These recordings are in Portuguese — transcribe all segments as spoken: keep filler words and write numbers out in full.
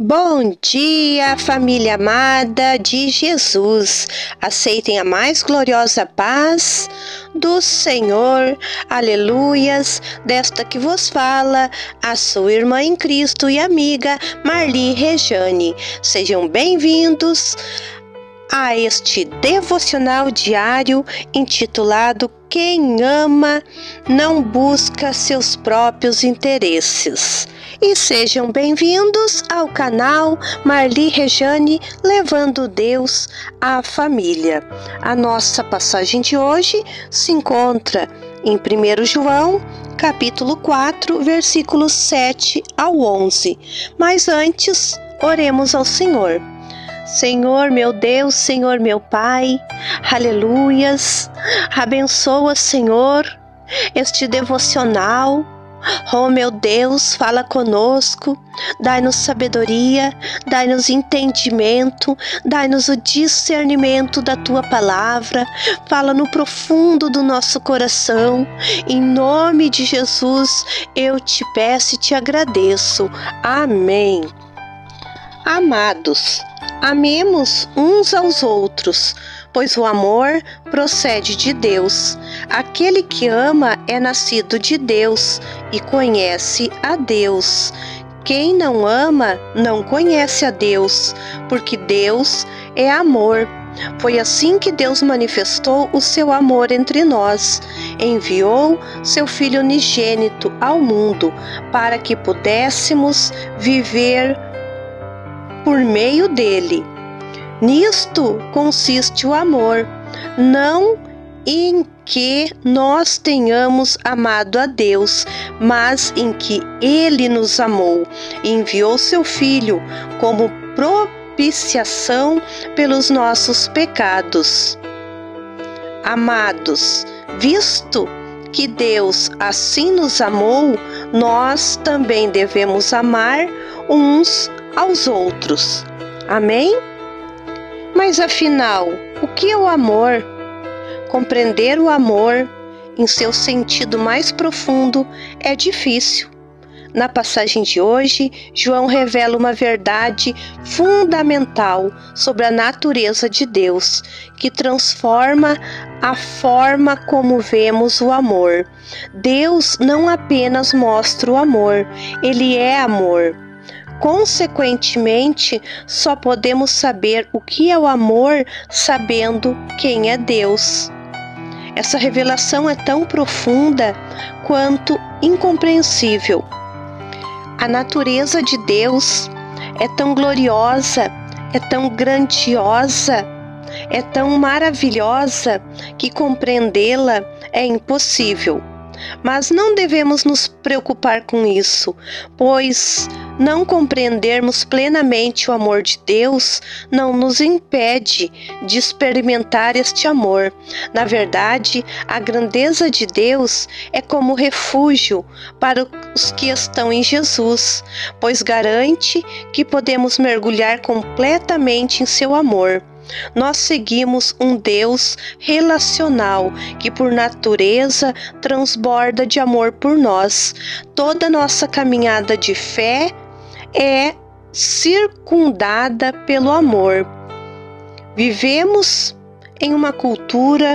Bom dia, família amada de Jesus. Aceitem a mais gloriosa paz do Senhor. Aleluias. Desta que vos fala a sua irmã em Cristo e amiga Marli Rejane. Sejam bem-vindos a este devocional diário intitulado Quem ama não busca seus próprios interesses. E sejam bem-vindos ao canal Marli Rejane, levando Deus à família. A nossa passagem de hoje se encontra em primeiro João, capítulo quatro, versículos sete ao onze. Mas antes, oremos ao Senhor. Senhor meu Deus, Senhor meu Pai, aleluias, abençoa, Senhor, este devocional. Oh meu Deus, fala conosco, dai-nos sabedoria, dai-nos entendimento, dai-nos o discernimento da Tua palavra, fala no profundo do nosso coração. Em nome de Jesus, eu te peço e te agradeço. Amém. Amados, amemos uns aos outros, pois o amor procede de Deus. Aquele que ama é nascido de Deus e conhece a Deus. Quem não ama não conhece a Deus, porque Deus é amor. Foi assim que Deus manifestou o seu amor entre nós. Enviou seu Filho unigênito ao mundo para que pudéssemos viver por meio dele. Nisto consiste o amor, não em que nós tenhamos amado a Deus, mas em que Ele nos amou e enviou seu Filho como propiciação pelos nossos pecados. Amados, visto que Deus assim nos amou, nós também devemos amar uns aos outros. Amém? Mas afinal, o que é o amor? Compreender o amor em seu sentido mais profundo é difícil. Na passagem de hoje, João revela uma verdade fundamental sobre a natureza de Deus, que transforma a forma como vemos o amor. Deus não apenas mostra o amor, Ele é amor. Consequentemente, só podemos saber o que é o amor sabendo quem é Deus. Essa revelação é tão profunda quanto incompreensível. A natureza de Deus é tão gloriosa, é tão grandiosa, é tão maravilhosa que compreendê-la é impossível. Mas não devemos nos preocupar com isso, pois não compreendermos plenamente o amor de Deus não nos impede de experimentar este amor. Na verdade, a grandeza de Deus é como refúgio para os que estão em Jesus, pois garante que podemos mergulhar completamente em seu amor. Nós seguimos um Deus relacional que por natureza transborda de amor por nós. Toda nossa caminhada de fé é circundada pelo amor. Vivemos em uma cultura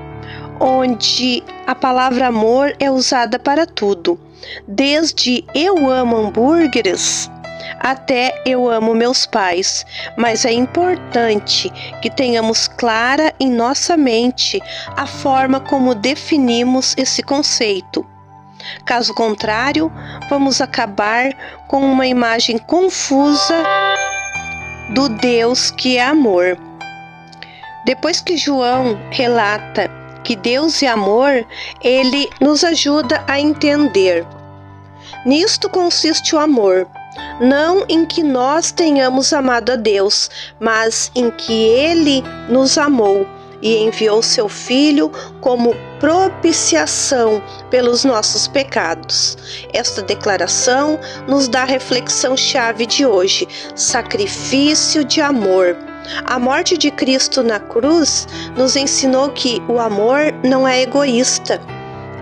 onde a palavra amor é usada para tudo, desde eu amo hambúrgueres até eu amo meus pais, mas é importante que tenhamos clara em nossa mente a forma como definimos esse conceito. Caso contrário, vamos acabar com uma imagem confusa do Deus que é amor. Depois que João relata que Deus é amor, ele nos ajuda a entender. Nisto consiste o amor. Não em que nós tenhamos amado a Deus, mas em que Ele nos amou e enviou seu Filho como propiciação pelos nossos pecados. Esta declaração nos dá a reflexão-chave de hoje: sacrifício de amor. A morte de Cristo na cruz nos ensinou que o amor não é egoísta.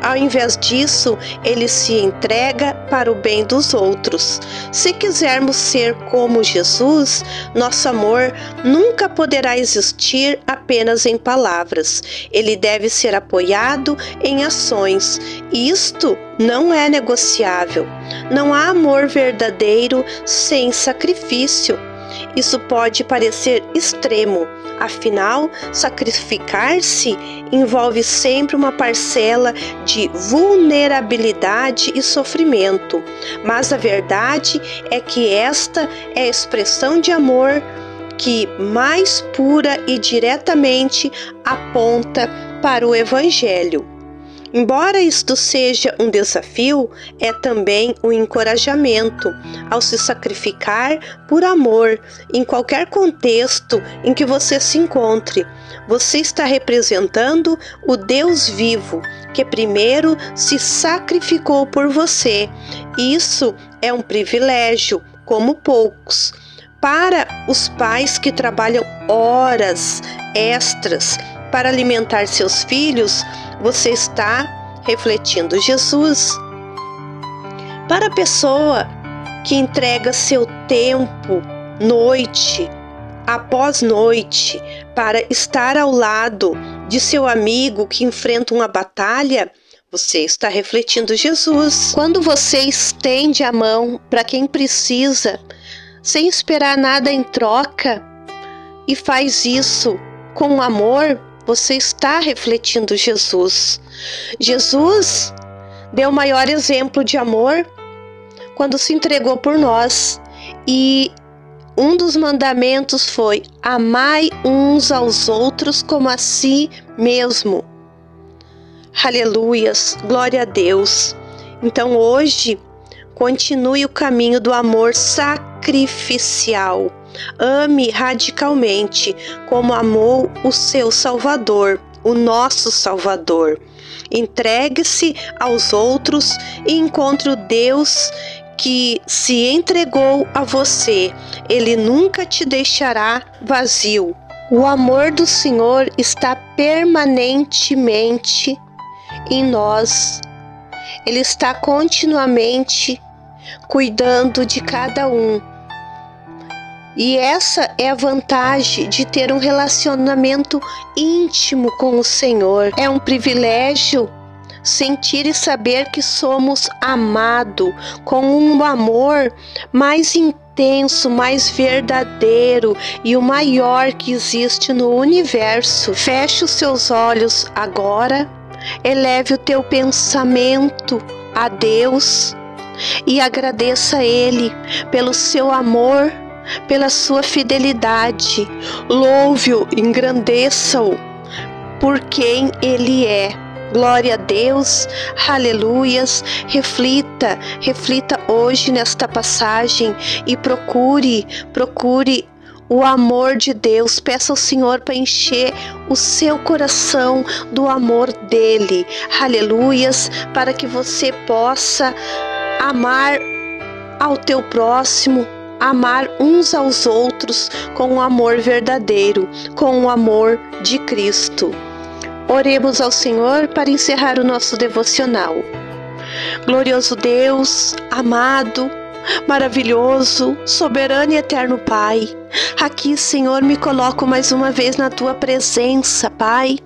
Ao invés disso, ele se entrega para o bem dos outros. Se quisermos ser como Jesus, nosso amor nunca poderá existir apenas em palavras. Ele deve ser apoiado em ações. Isto não é negociável. Não há amor verdadeiro sem sacrifício. Isso pode parecer extremo, afinal, sacrificar-se envolve sempre uma parcela de vulnerabilidade e sofrimento. Mas a verdade é que esta é a expressão de amor que mais pura e diretamente aponta para o Evangelho. Embora isto seja um desafio, é também um encorajamento ao se sacrificar por amor em qualquer contexto em que você se encontre. Você está representando o Deus vivo, que primeiro se sacrificou por você. Isso é um privilégio, como poucos. Para os pais que trabalham horas extras para alimentar seus filhos, você está refletindo Jesus. Para a pessoa que entrega seu tempo, noite após noite, para estar ao lado de seu amigo que enfrenta uma batalha, você está refletindo Jesus. Quando você estende a mão para quem precisa, sem esperar nada em troca, e faz isso com amor, você está refletindo Jesus. Jesus deu o maior exemplo de amor quando se entregou por nós. E um dos mandamentos foi: amai uns aos outros como a si mesmo. Aleluias, glória a Deus. Então hoje, continue o caminho do amor sacrificial. Ame radicalmente, como amou o seu Salvador, o nosso Salvador. Entregue-se aos outros e encontre o Deus que se entregou a você. Ele nunca te deixará vazio. O amor do Senhor está permanentemente em nós. Ele está continuamente cuidando de cada um. E essa é a vantagem de ter um relacionamento íntimo com o Senhor. É um privilégio sentir e saber que somos amados com um amor mais intenso, mais verdadeiro e o maior que existe no universo. Feche os seus olhos agora, eleve o teu pensamento a Deus e agradeça a Ele pelo seu amor, pela sua fidelidade. Louve-o, engrandeça-o por quem Ele é. Glória a Deus, aleluias. Reflita, reflita hoje nesta passagem e procure, procure o amor de Deus. Peça ao Senhor para encher o seu coração do amor dele. Aleluias, para que você possa amar ao teu próximo, amar uns aos outros com um amor verdadeiro, com o amor de Cristo. Oremos ao Senhor para encerrar o nosso devocional. Glorioso Deus, amado, maravilhoso, soberano e eterno Pai, aqui, Senhor, me coloco mais uma vez na Tua presença, Pai.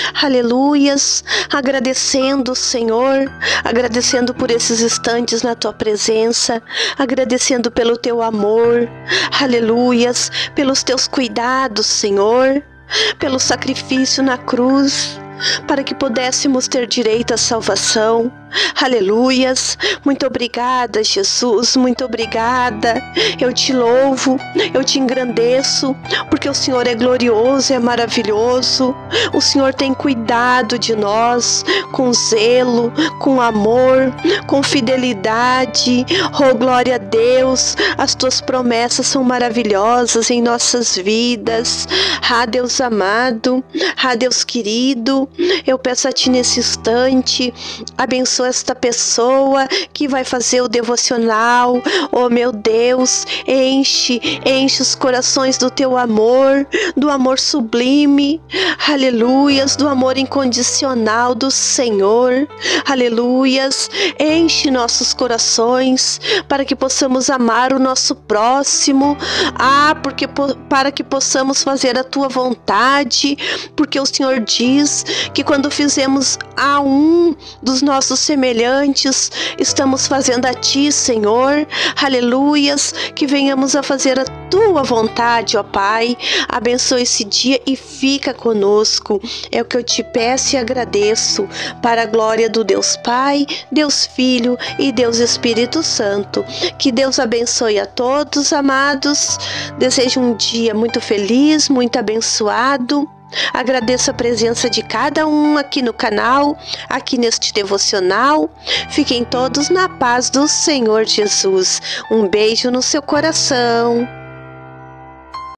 Aleluias, agradecendo, Senhor, agradecendo por esses instantes na Tua presença, agradecendo pelo Teu amor, aleluias, pelos Teus cuidados, Senhor, pelo sacrifício na cruz, para que pudéssemos ter direito à salvação. Aleluias, muito obrigada, Jesus, muito obrigada. Eu te louvo, eu te engrandeço, porque o Senhor é glorioso, é maravilhoso. O Senhor tem cuidado de nós com zelo, com amor, com fidelidade. Oh, glória a Deus, as tuas promessas são maravilhosas em nossas vidas. Ah, Deus amado, ah, Deus querido, eu peço a ti nesse instante, abençoa abençoa esta pessoa que vai fazer o devocional. Oh meu Deus, enche, enche os corações do teu amor, do amor sublime, aleluias, do amor incondicional do Senhor, aleluias. Enche nossos corações para que possamos amar o nosso próximo, ah, porque para que possamos fazer a tua vontade, porque o Senhor diz que quando fizemos a um dos nossos semelhantes, estamos fazendo a ti, Senhor, aleluias, que venhamos a fazer a tua vontade, ó Pai. Abençoe esse dia e fica conosco, é o que eu te peço e agradeço, para a glória do Deus Pai, Deus Filho e Deus Espírito Santo. Que Deus abençoe a todos, amados. Desejo um dia muito feliz, muito abençoado. Agradeço a presença de cada um aqui no canal, aqui neste devocional. Fiquem todos na paz do Senhor Jesus. Um beijo no seu coração.